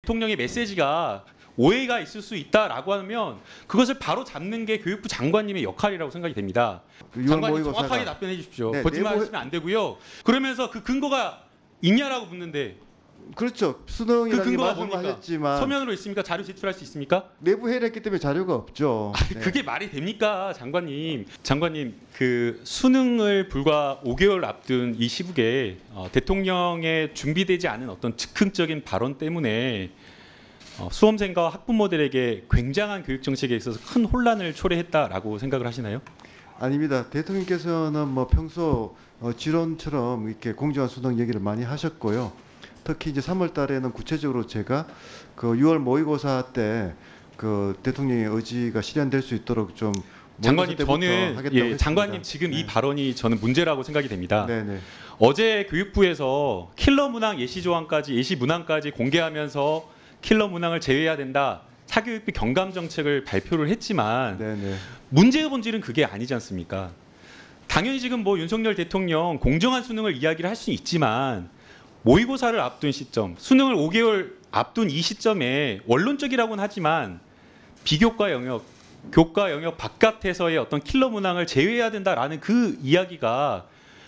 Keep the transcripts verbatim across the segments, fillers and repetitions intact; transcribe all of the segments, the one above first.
대통령의 메시지가 오해가 있을 수 있다라고 하면 그것을 바로 잡는 게 교육부 장관님의 역할이라고 생각이 됩니다. 장관님 정확하게 답변해 주십시오. 네, 거짓말하시면 안 되고요. 그러면서 그 근거가 있냐라고 묻는데 그렇죠. 그 수능이라는 게 근거가 뭡니까? 말씀하셨지만 서면으로 있습니까? 자료 제출할 수 있습니까? 내부 회의를 했기 때문에 자료가 없죠. 네. 그게 말이 됩니까, 장관님? 장관님, 그 수능을 불과 오 개월 앞둔 이 시국에 어, 대통령의 준비되지 않은 어떤 즉흥적인 발언 때문에 어, 수험생과 학부모들에게 굉장한 교육 정책에 있어서 큰 혼란을 초래했다라고 생각을 하시나요? 아닙니다. 대통령께서는 뭐 평소 어, 지론처럼 이렇게 공정한 수능 얘기를 많이 하셨고요. 특히 이제 삼월 달에는 구체적으로 제가 그 유월 모의고사 때 그 대통령의 의지가 실현될 수 있도록 좀 장관님, 저는 예, 장관님 지금 네. 이 발언이 저는 문제라고 생각이 됩니다. 네네. 어제 교육부에서 킬러 문항 예시 조항까지 예시 문항까지 공개하면서 킬러 문항을 제외해야 된다. 사교육부 경감 정책을 발표를 했지만 네네. 문제의 본질은 그게 아니지 않습니까? 당연히 지금 뭐 윤석열 대통령 공정한 수능을 이야기를 할 수는 있지만 모의고사를 앞둔 시점, 수능을 오 개월 앞둔 이 시점에 원론적이라고는 하지만 비교과 영역, 교과 영역 바깥에서의 어떤 킬러 문항을 제외해야 된다라는 그 이야기가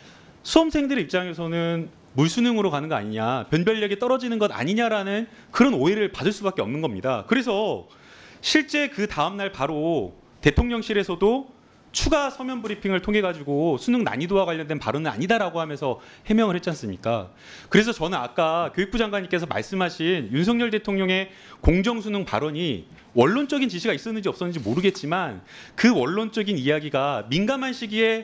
수험생들의 입장에서는 물수능으로 가는 거 아니냐, 변별력이 떨어지는 것 아니냐라는 그런 오해를 받을 수밖에 없는 겁니다. 그래서 실제 그 다음날 바로 대통령실에서도 추가 서면 브리핑을 통해 가지고 수능 난이도와 관련된 발언은 아니다라고 하면서 해명을 했지 않습니까? 그래서 저는 아까 교육부 장관님께서 말씀하신 윤석열 대통령의 공정수능 발언이 원론적인 지시가 있었는지 없었는지 모르겠지만 그 원론적인 이야기가 민감한 시기에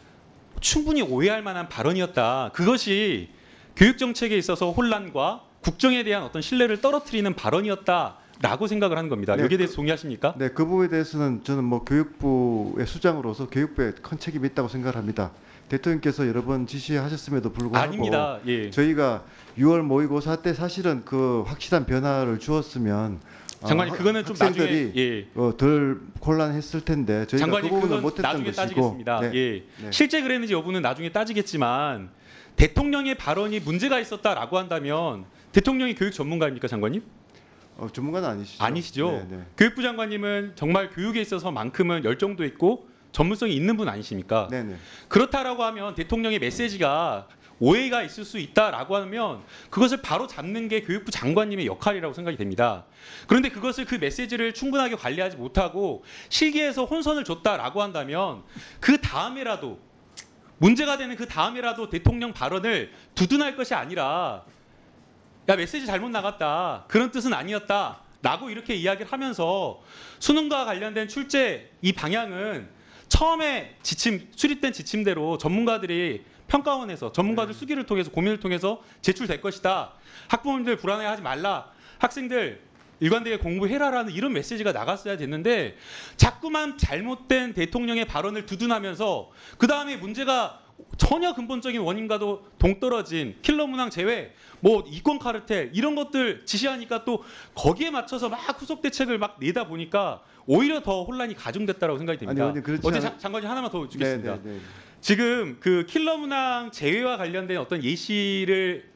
충분히 오해할 만한 발언이었다. 그것이 교육정책에 있어서 혼란과 국정에 대한 어떤 신뢰를 떨어뜨리는 발언이었다라고 생각을 하는 겁니다. 네, 여기에 대해서 그, 동의하십니까? 네, 그 부분에 대해서는 저는 뭐 교육부의 수장으로서 교육부에 큰 책임이 있다고 생각을 합니다. 대통령께서 여러 번 지시하셨음에도 불구하고 아닙니다. 예. 저희가 유월 모의고사 때 사실은 그 확실한 변화를 주었으면 장관님, 어, 그거는 좀 학생들이 나중에 예. 어, 덜 곤란했을 텐데 저희가 장관님, 그 부분을 그건 못했던 나중에 것이고 따지겠습니다. 네. 예. 네. 실제 그랬는지 여부는 나중에 따지겠지만 대통령의 발언이 문제가 있었다라고 한다면 대통령이 교육 전문가입니까, 장관님? 어, 전문가는 아니시죠? 아니시죠. 네, 네. 교육부 장관님은 정말 교육에 있어서만큼은 열정도 있고 전문성이 있는 분 아니십니까? 네, 네. 그렇다라고 하면 대통령의 메시지가 오해가 있을 수 있다라고 하면 그것을 바로 잡는 게 교육부 장관님의 역할이라고 생각이 됩니다. 그런데 그것을 그 메시지를 충분하게 관리하지 못하고 실기에서 혼선을 줬다라고 한다면 그 다음에라도 문제가 되는 그 다음에라도 대통령 발언을 두둔할 것이 아니라 야, 메시지 잘못 나갔다, 그런 뜻은 아니었다 라고 이렇게 이야기를 하면서 수능과 관련된 출제 이 방향은 처음에 지침 수립된 지침대로 전문가들이 평가원에서 전문가들 네. 수기를 통해서 고민을 통해서 제출될 것이다. 학부모님들 불안해하지 말라. 학생들 일관되게 공부해라라는 이런 메시지가 나갔어야 됐는데 자꾸만 잘못된 대통령의 발언을 두둔하면서 그 다음에 문제가 전혀 근본적인 원인과도 동떨어진 킬러 문항 제외, 뭐 이권 카르텔 이런 것들 지시하니까 또 거기에 맞춰서 막 후속 대책을 막 내다 보니까 오히려 더 혼란이 가중됐다고 생각이 됩니다. 아니, 그렇지 어제 않... 자, 장관님 하나만 더 주겠습니다. 네, 네, 네. 지금 그 킬러 문항 제외와 관련된 어떤 예시를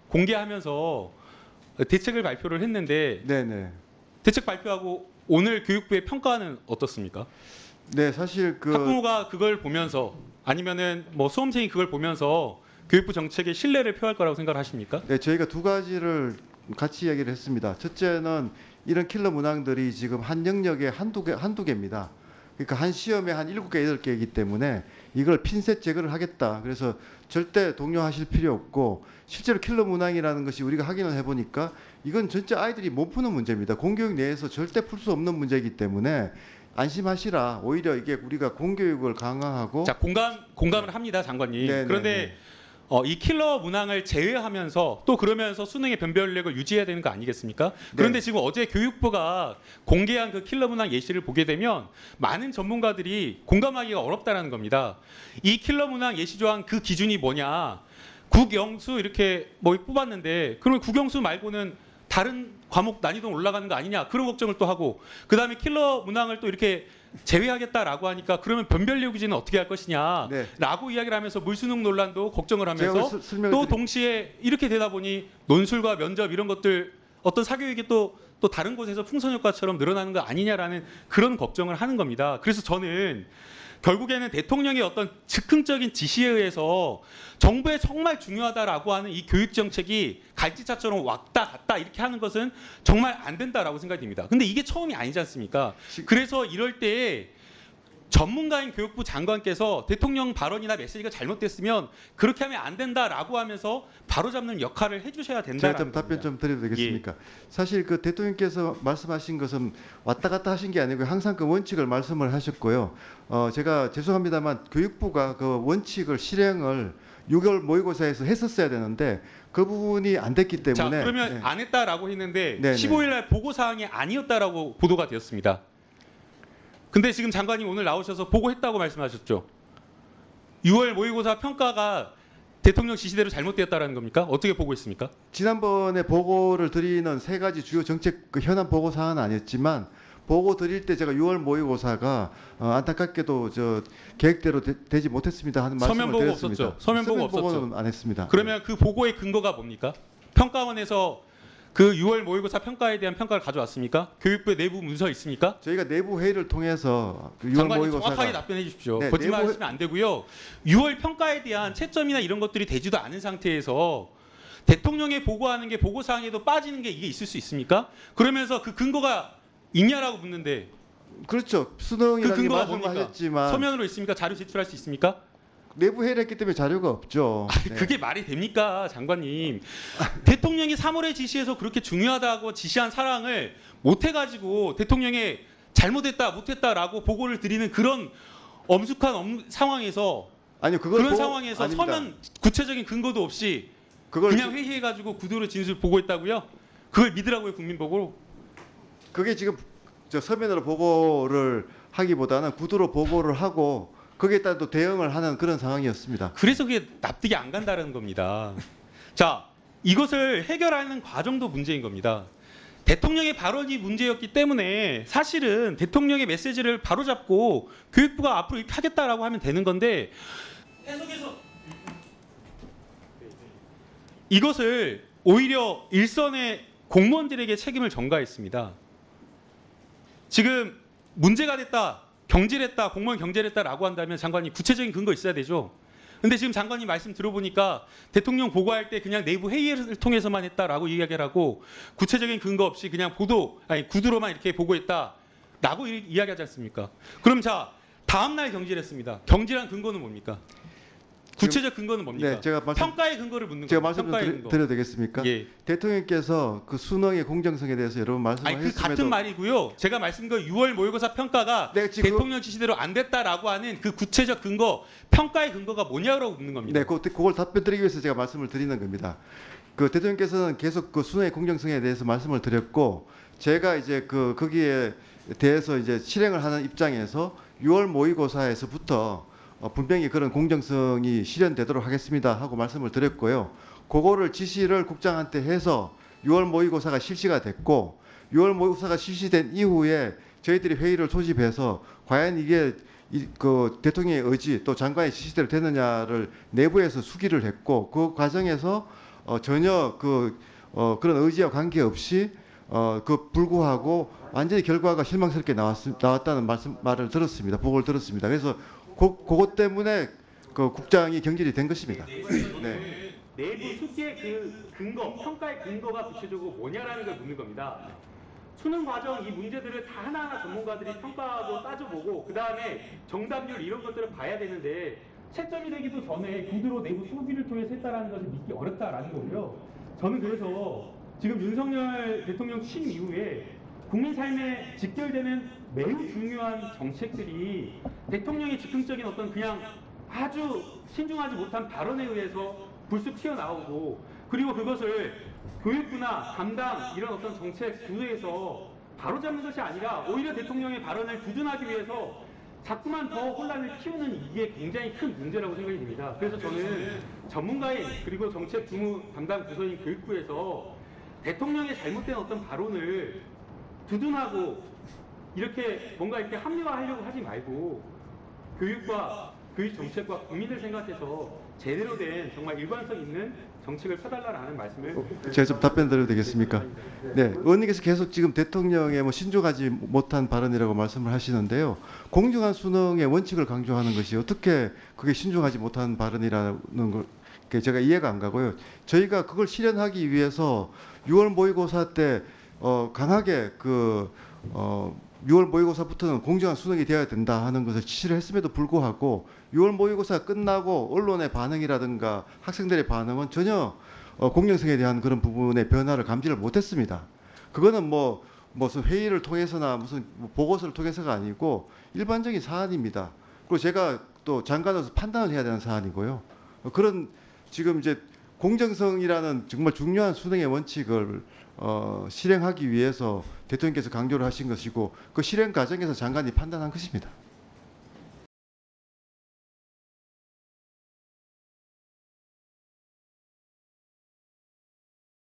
공개하면서 대책을 발표를 했는데 네, 네. 대책 발표하고 오늘 교육부의 평가는 어떻습니까? 네, 사실 그 학부모가 그걸 보면서 아니면은 뭐 수험생이 그걸 보면서 교육부 정책에 신뢰를 표할 거라고 생각을 하십니까? 네, 저희가 두 가지를 같이 이야기를 했습니다. 첫째는 이런 킬러 문항들이 지금 한 영역에 한두 개, 한두 개입니다. 그러니까 한 시험에 한 일곱 개, 여덟 개이기 때문에 이걸 핀셋 제거를 하겠다. 그래서 절대 동요하실 필요 없고 실제로 킬러 문항이라는 것이 우리가 확인을 해보니까 이건 진짜 아이들이 못 푸는 문제입니다. 공교육 내에서 절대 풀 수 없는 문제이기 때문에 안심하시라. 오히려 이게 우리가 공교육을 강화하고 자, 공감 공감을 합니다, 장관님. 네, 그런데 네, 네. 어, 이 킬러 문항을 제외하면서 또 그러면서 수능의 변별력을 유지해야 되는 거 아니겠습니까? 그런데 네. 지금 어제 교육부가 공개한 그 킬러 문항 예시를 보게 되면 많은 전문가들이 공감하기가 어렵다라는 겁니다. 이 킬러 문항 예시 조항 그 기준이 뭐냐? 국영수 이렇게 뭐 뽑았는데 그러면 국영수 말고는 다른 과목 난이도 올라가는 거 아니냐, 그런 걱정을 또 하고 그 다음에 킬러 문항을 또 이렇게 제외하겠다라고 하니까 그러면 변별력 유지는 어떻게 할 것이냐 네. 라고 이야기를 하면서 물수능 논란도 걱정을 제가 하면서 스- 설명을 또 드리- 동시에 이렇게 되다 보니 논술과 면접 이런 것들 어떤 사교육이 또, 또 다른 곳에서 풍선 효과처럼 늘어나는 거 아니냐라는 그런 걱정을 하는 겁니다. 그래서 저는 결국에는 대통령의 어떤 즉흥적인 지시에 의해서 정부에 정말 중요하다라고 하는 이 교육 정책이 갈지차처럼 왔다 갔다 이렇게 하는 것은 정말 안 된다라고 생각이 듭니다. 근데 이게 처음이 아니지 않습니까? 그래서 이럴 때에 전문가인 교육부 장관께서 대통령 발언이나 메시지가 잘못됐으면 그렇게 하면 안 된다라고 하면서 바로잡는 역할을 해주셔야 제가 된다라는 좀 답변 겁니다. 좀 드려도 되겠습니까? 예. 사실 그 대통령께서 말씀하신 것은 왔다 갔다 하신 게 아니고 항상 그 원칙을 말씀을 하셨고요. 어, 제가 죄송합니다만 교육부가 그 원칙을 실행을 육 개월 모의고사에서 했었어야 되는데 그 부분이 안 됐기 때문에. 자, 그러면 네. 안 했다라고 했는데 네, 네. 십오 일 날 보고 사항이 아니었다라고 보도가 되었습니다. 근데 지금 장관님 오늘 나오셔서 보고했다고 말씀하셨죠. 유월 모의고사 평가가 대통령 지시대로 잘못되었다라는 겁니까? 어떻게 보고 있습니까? 지난번에 보고를 드리는 세 가지 주요 정책 그 현안 보고 사항은 아니었지만 보고 드릴 때 제가 유월 모의고사가 어, 안타깝게도 저 계획대로 되, 지 못했습니다 하는 말씀을 서면 보고 드렸습니다. 없었죠. 서면 보고 없었죠. 보고는 안 했습니다. 그러면 그 보고의 근거가 뭡니까? 평가원에서 그 유월 모의고사 평가에 대한 평가를 가져왔습니까? 교육부의 내부 문서 있습니까? 저희가 내부 회의를 통해서 그 유월 장관님 모의고사가 정확하게 답변해 주십시오. 네, 거짓말하시면 내부- 안 되고요. 유월 평가에 대한 채점이나 이런 것들이 되지도 않은 상태에서 대통령의 보고하는 게 보고 사항에도 빠지는 게 이게 있을 수 있습니까? 그러면서 그 근거가 있냐라고 묻는데 그렇죠. 그 수능이라는 게 근거가 뭡니까? 말씀하셨지만 서면으로 있습니까? 자료 제출할 수 있습니까? 내부 회의를 했기 때문에 자료가 없죠. 네. 그게 말이 됩니까, 장관님? 대통령이 삼월에 지시해서 그렇게 중요하다고 지시한 사항을 못 해가지고 대통령의 잘못했다, 못했다라고 보고를 드리는 그런 엄숙한 엄- 상황에서 아니요, 그걸 그런 보고- 상황에서 아닙니다. 서면 구체적인 근거도 없이 그걸 그냥 회의해가지고 구두로 진술 보고했다고요? 그걸 믿으라고요, 국민 보고? 그게 지금 저 서면으로 보고를 하기보다는 구두로 보고를 하고 거기에 따라 또 대응을 하는 그런 상황이었습니다. 그래서 그게 납득이 안 간다는 겁니다. 자, 이것을 해결하는 과정도 문제인 겁니다. 대통령의 발언이 문제였기 때문에 사실은 대통령의 메시지를 바로잡고 교육부가 앞으로 이렇게 하겠다라고 하면 되는 건데 계속해서 이것을 오히려 일선의 공무원들에게 책임을 전가했습니다. 지금 문제가 됐다, 경질했다, 공무원 경질했다라고 한다면 장관님 구체적인 근거 있어야 되죠. 근데 지금 장관님 말씀 들어보니까 대통령 보고할 때 그냥 내부 회의를 통해서만 했다라고 이야기를 하고 구체적인 근거 없이 그냥 보도 아니 구두로만 이렇게 보고했다라고 이- 이야기하지 않습니까? 그럼 자 다음 날 경질했습니다. 경질한 근거는 뭡니까? 구체적 근거는 뭡니까? 네, 제가 말씀 평가의 근거를 묻는 제가 거예요. 말씀 좀 평가의 드려, 근거. 드려도 되겠습니까? 예. 대통령께서 그 수능의 공정성에 대해서 여러 번 아니 그 말씀하셨음에도 같은 말이고요. 제가 말씀드린 그 유월 모의고사 평가가 네, 지금 대통령 지시대로 안 됐다라고 하는 그 구체적 근거, 평가의 근거가 뭐냐고 묻는 겁니다. 네, 그, 그걸 답변드리기 위해서 제가 말씀을 드리는 겁니다. 그 대통령께서는 계속 그 수능의 공정성에 대해서 말씀을 드렸고 제가 이제 그 거기에 대해서 이제 실행을 하는 입장에서 유월 모의고사에서부터 어, 분명히 그런 공정성이 실현되도록 하겠습니다 하고 말씀을 드렸고요. 그거를 지시를 국장한테 해서 유월 모의고사가 실시가 됐고 유월 모의고사가 실시된 이후에 저희들이 회의를 소집해서 과연 이게 이, 그 대통령의 의지 또 장관의 지시대로 되느냐를 내부에서 수기를 했고 그 과정에서 어, 전혀 그 어, 그런 의지와 관계없이 어, 그 불구하고 완전히 결과가 실망스럽게 나왔, 나왔다는 말씀 말을 들었습니다. 보고를 들었습니다. 그래서 그, 그것 때문에 그 국장이 경질이 된 것입니다. 네. 내부 수기의 그 근거, 평가의 근거가 구체적으로 뭐냐라는 걸 묻는 겁니다. 수능 과정 이 문제들을 다 하나하나 전문가들이 평가하고 따져보고 그 다음에 정답률 이런 것들을 봐야 되는데 채점이 되기도 전에 구두로 내부 수기를 통해서 했다라는 것을 믿기 어렵다라는 거고요. 저는 그래서 지금 윤석열 대통령 취임 이후에 국민 삶에 직결되는 매우 중요한 정책들이 대통령의 즉흥적인 어떤 그냥 아주 신중하지 못한 발언에 의해서 불쑥 튀어나오고 그리고 그것을 교육부나 담당 이런 어떤 정책 구도에서 바로잡는 것이 아니라 오히려 대통령의 발언을 두둔하기 위해서 자꾸만 더 혼란을 키우는 이게 굉장히 큰 문제라고 생각이 듭니다. 그래서 저는 전문가인 그리고 정책 주무 담당 부서인 교육부에서 대통령의 잘못된 어떤 발언을 두둔하고 이렇게 뭔가 이렇게 합리화하려고 하지 말고 교육과 교육 정책과 국민을 생각해서 제대로 된 정말 일관성 있는 정책을 펴달라라는 말씀을 제가 좀 답변 드려도 되겠습니까? 네, 의원님께서 계속 지금 대통령의 뭐 신중하지 못한 발언이라고 말씀을 하시는데요. 공정한 수능의 원칙을 강조하는 것이 어떻게 그게 신중하지 못한 발언이라는 걸 제가 이해가 안 가고요. 저희가 그걸 실현하기 위해서 유월 모의고사 때 어, 강하게 그 어, 유월 모의고사부터는 공정한 수능이 되어야 된다 하는 것을 지시를 했음에도 불구하고 유월 모의고사 끝나고 언론의 반응이라든가 학생들의 반응은 전혀 어, 공정성에 대한 그런 부분의 변화를 감지를 못했습니다. 그거는 뭐 무슨 회의를 통해서나 무슨 보고서를 통해서가 아니고 일반적인 사안입니다. 그리고 제가 또 장관으로서 판단을 해야 되는 사안이고요. 어, 그런 지금 이제 공정성이라는 정말 중요한 수능의 원칙을 어, 실행하기 위해서 대통령께서 강조를 하신 것이고 그 실행 과정에서 장관이 판단한 것입니다.